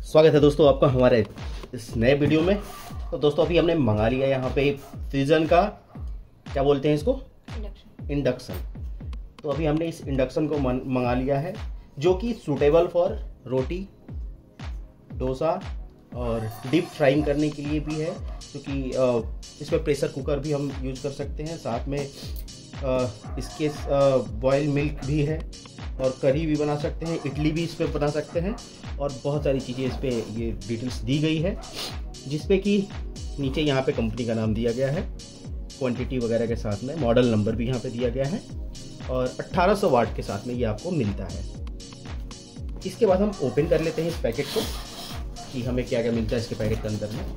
स्वागत है दोस्तों आपका हमारे इस नए वीडियो में। तो दोस्तों अभी हमने मंगा लिया यहाँ पे फ्यूजन का, क्या बोलते हैं इसको, इंडक्शन। तो अभी हमने इस इंडक्शन को मंगा लिया है जो कि सूटेबल फॉर रोटी, डोसा और डीप फ्राइंग करने के लिए भी है, क्योंकि इसमें प्रेशर कुकर भी हम यूज कर सकते हैं। साथ में इसके बॉयल मिल्क भी है और करी भी बना सकते हैं, इडली भी इस पर बना सकते हैं और बहुत सारी चीज़ें इस पर ये डिटेल्स दी गई है, जिसपे कि नीचे यहाँ पे कंपनी का नाम दिया गया है, क्वांटिटी वगैरह के साथ में मॉडल नंबर भी यहाँ पे दिया गया है और 1800 वाट के साथ में ये आपको मिलता है। इसके बाद हम ओपन कर लेते हैं इस पैकेट को कि हमें क्या क्या मिलता है इसके पैकेट के अंदर में।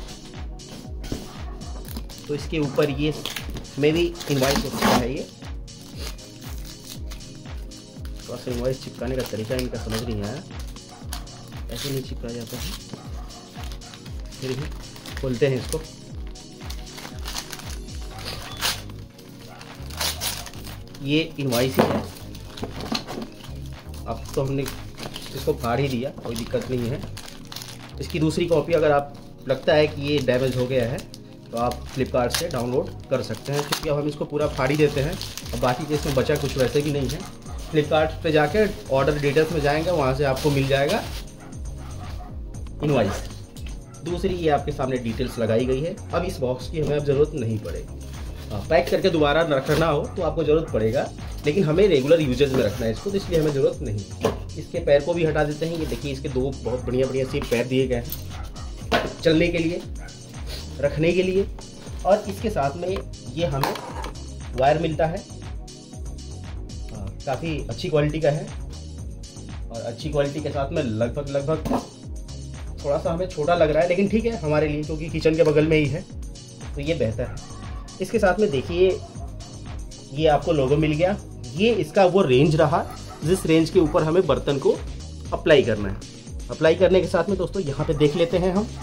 तो इसके ऊपर ये मेरी इनवॉइस हो चुका है। ये थोड़ा सा इनवॉइस चिपकाने का तरीका इनका समझ नहीं आया, ऐसे नहीं चिपका जाता है। फिर भी खोलते हैं इसको। ये इनवॉइस ही है। अब तो हमने इसको फाड़ ही दिया, कोई दिक्कत नहीं है। इसकी दूसरी कॉपी अगर आप लगता है कि ये डैमेज हो गया है तो आप फ्लिपकार्ट से डाउनलोड कर सकते हैं, क्योंकि अब हम इसको पूरा फाड़ ही देते हैं। अब बाकी के इसमें बचा कुछ वैसे भी नहीं है। फ्लिपकार्ट पे जाके ऑर्डर डिटेल्स में जाएंगे, वहाँ से आपको मिल जाएगा इनवॉइस। दूसरी ये आपके सामने डिटेल्स लगाई गई है। अब इस बॉक्स की हमें अब ज़रूरत नहीं पड़ेगी। पैक करके दोबारा रखना हो तो आपको ज़रूरत पड़ेगा, लेकिन हमें रेगुलर यूजेज में रखना है इसको, तो इसलिए हमें ज़रूरत नहीं। इसके पैर को भी हटा देते हैं। ये देखिए, इसके दो बहुत बढ़िया बढ़िया से पैर दिए गए हैं चलने के लिए, रखने के लिए। और इसके साथ में ये हमें वायर मिलता है, काफ़ी अच्छी क्वालिटी का है। और अच्छी क्वालिटी के साथ में लगभग थोड़ा सा हमें छोटा लग रहा है, लेकिन ठीक है हमारे लिए, क्योंकि किचन के बगल में ही है तो ये बेहतर है। इसके साथ में देखिए, ये आपको लोगो मिल गया। ये इसका वो रेंज रहा जिस रेंज के ऊपर हमें बर्तन को अप्लाई करना है। अप्लाई करने के साथ में दोस्तों यहाँ पे देख लेते हैं हम,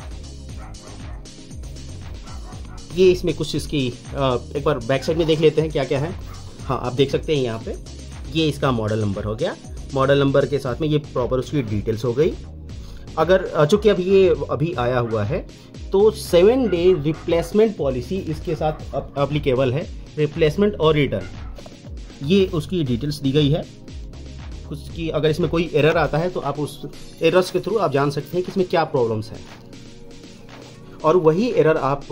ये इसमें कुछ इसकी एक बार बैक साइड में देख लेते हैं क्या क्या है। हाँ, आप देख सकते हैं यहाँ पे ये इसका मॉडल नंबर हो गया। मॉडल नंबर के साथ में ये प्रॉपर उसकी डिटेल्स हो गई। अगर चूँकि अब ये अभी आया हुआ है तो 7 डे रिप्लेसमेंट पॉलिसी इसके साथ अप्लीकेबल है, रिप्लेसमेंट और रिटर्न, ये उसकी डिटेल्स दी गई है। उसकी अगर इसमें कोई एरर आता है तो आप उस एरर्स के थ्रू आप जान सकते हैं कि इसमें क्या प्रॉब्लम्स हैं, और वही एरर आप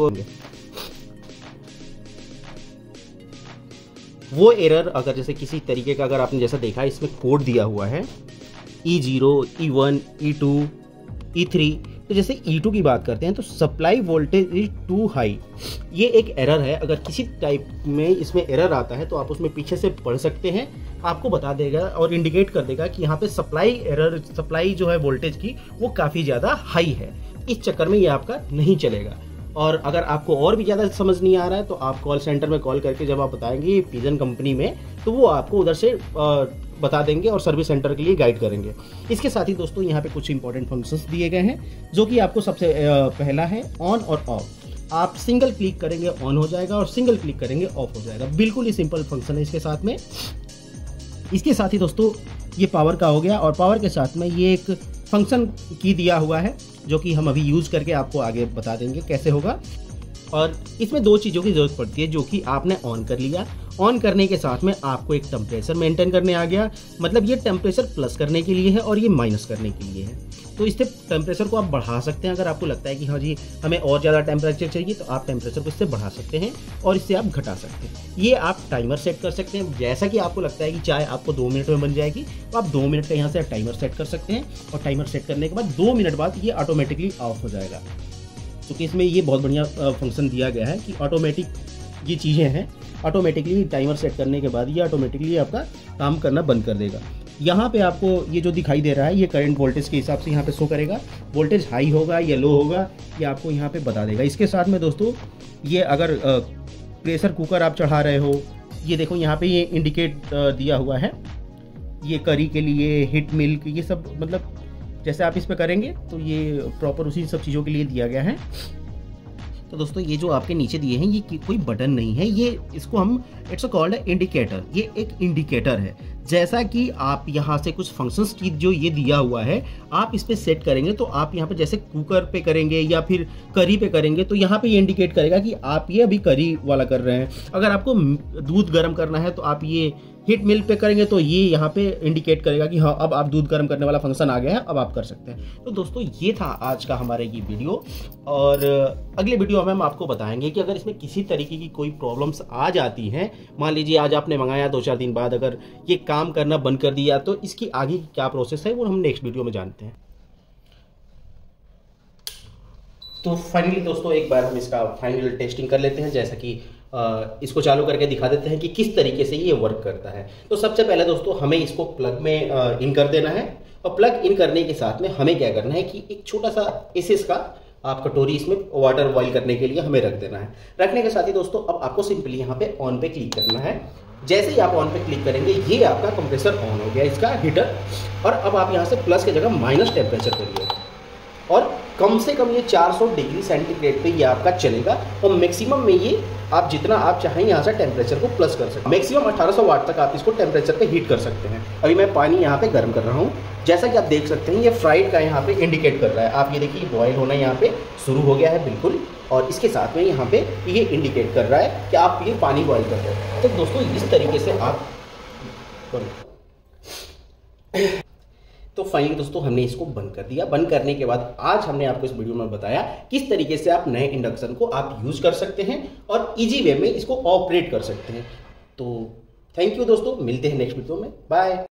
वो एरर अगर जैसे किसी तरीके का, अगर आपने जैसा देखा इसमें कोड दिया हुआ है E0, E1, E2, E3, तो जैसे E2 की बात करते हैं तो supply voltage is too high, ये एक एरर है। अगर किसी टाइप में इसमें एरर आता है तो आप उसमें पीछे से पढ़ सकते हैं, आपको बता देगा और इंडिकेट कर देगा कि यहाँ पे सप्लाई जो है वोल्टेज की वो काफ़ी ज़्यादा हाई है। इस चक्कर में ये आपका नहीं चलेगा। और अगर आपको और भी ज़्यादा समझ नहीं आ रहा है तो आप कॉल सेंटर में कॉल करके जब आप बताएंगे पिजन कंपनी में, तो वो आपको उधर से बता देंगे और सर्विस सेंटर के लिए गाइड करेंगे। इसके साथ ही दोस्तों यहाँ पे कुछ इंपॉर्टेंट फंक्शंस दिए गए हैं, जो कि आपको सबसे पहला है ऑन और ऑफ। आप सिंगल क्लिक करेंगे ऑन हो जाएगा और सिंगल क्लिक करेंगे ऑफ हो जाएगा। बिल्कुल ही सिंपल फंक्शन है इसके साथ में। इसके साथ ही दोस्तों ये पावर का हो गया, और पावर के साथ में ये एक फंक्शन की दिया हुआ है जो कि हम अभी यूज़ करके आपको आगे बता देंगे कैसे होगा। और इसमें दो चीज़ों की ज़रूरत पड़ती है, जो कि आपने ऑन कर लिया। ऑन करने के साथ में आपको एक टेम्परेचर मेंटेन करने आ गया, मतलब ये टेम्परेचर प्लस करने के लिए है और ये माइनस करने के लिए है। तो इससे टेम्परेचर को आप बढ़ा सकते हैं। अगर आपको लगता है कि हाँ जी हमें और ज़्यादा टेम्परेचर चाहिए तो आप टेम्परेचर को इससे बढ़ा सकते हैं और इससे आप घटा सकते हैं। ये आप टाइमर सेट कर सकते हैं। जैसा कि आपको लगता है कि चाय आपको 2 मिनट में बन जाएगी तो आप 2 मिनट का यहाँ से टाइमर सेट कर सकते हैं, और टाइमर सेट करने के बाद 2 मिनट बाद ये ऑटोमेटिकली ऑफ हो जाएगा। क्योंकि इसमें ये बहुत बढ़िया फंक्शन दिया गया है कि ऑटोमेटिक ये चीज़ें हैं, ऑटोमेटिकली टाइमर सेट करने के बाद ये ऑटोमेटिकली आपका काम करना बंद कर देगा। यहाँ पे आपको ये जो दिखाई दे रहा है ये करंट वोल्टेज के हिसाब से यहाँ पे शो करेगा। वोल्टेज हाई होगा या लो होगा ये आपको यहाँ पे बता देगा। इसके साथ में दोस्तों ये अगर प्रेशर कुकर आप चढ़ा रहे हो, ये देखो यहाँ पे ये इंडिकेट दिया हुआ है, ये करी के लिए, हिट मिल्क, ये सब मतलब जैसे आप इस पर करेंगे तो ये प्रॉपर उसी सब चीज़ों के लिए दिया गया है। तो दोस्तों ये जो आपके नीचे दिए हैं ये कोई बटन नहीं है, ये इसको हम इट्स कॉल्ड इंडिकेटर। ये एक इंडिकेटर है। जैसा कि आप यहाँ से कुछ फंक्शंस की जो ये दिया हुआ है आप इस पे सेट करेंगे तो आप यहाँ पे जैसे कुकर पे करेंगे या फिर करी पे करेंगे तो यहाँ पे ये इंडिकेट करेगा कि आप ये अभी करी वाला कर रहे हैं। अगर आपको दूध गर्म करना है तो आप ये हीट मिल्क पे करेंगे तो ये यहाँ पे इंडिकेट करेगा कि हाँ अब आप दूध गर्म करने वाला फंक्शन आ गया है, अब आप कर सकते हैं। तो दोस्तों ये था आज का हमारे ये वीडियो, और अगले वीडियो में हम आपको बताएंगे कि अगर इसमें किसी तरीके की कोई प्रॉब्लम्स आ जाती हैं, मान लीजिए आज आपने मंगाया 2-4 दिन बाद अगर ये काम करना बंद कर दिया तो इसकी आगे की क्या प्रोसेस है वो हम नेक्स्ट वीडियो में जानते हैं। तो फाइनली दोस्तों एक बार हम इसका फाइनल टेस्टिंग कर लेते हैं, जैसा कि इसको चालू करके दिखा देते हैं कि किस तरीके से ये वर्क करता है। तो सबसे पहले दोस्तों हमें इसको प्लग में इन कर देना है, और प्लग इन करने के साथ में हमें क्या करना है कि एक छोटा सा एसएस का आप कटोरी इसमें वाटर बॉईल करने के लिए हमें रख देना है। रखने के साथ ही दोस्तों अब आपको सिंपली यहाँ पे ऑन पे क्लिक करना है। जैसे ही आप ऑन पे क्लिक करेंगे ये आपका कंप्रेसर ऑन हो गया, इसका हीटर। और अब आप यहाँ से प्लस की जगह माइनस टेम्परेचर करिए, और कम से कम ये 400 डिग्री सेंटीग्रेड पे ये आपका चलेगा, और मैक्सिमम में ये आप जितना आप चाहें यहाँ से टेम्परेचर को प्लस कर सकते हैं। मैक्सिमम 1800 वाट तक आप इसको टेम्परेचर पे हीट कर सकते हैं। अभी मैं पानी यहाँ पे गर्म कर रहा हूँ, जैसा कि आप देख सकते हैं ये फ्राइड का यहाँ पे इंडिकेट कर रहा है। आप ये देखिए बॉयल होना यहाँ पे शुरू हो गया है बिल्कुल, और इसके साथ में यहाँ पे ये इंडिकेट कर रहा है कि आप ये पानी बॉयल कर रहे हैं। तो दोस्तों इस तरीके से आप तो फाइनली दोस्तों हमने इसको बंद कर दिया। बंद करने के बाद आज हमने आपको इस वीडियो में बताया किस तरीके से आप नए इंडक्शन को आप यूज कर सकते हैं और इजी वे में इसको ऑपरेट कर सकते हैं। तो थैंक यू दोस्तों, मिलते हैं नेक्स्ट वीडियो में, बाय।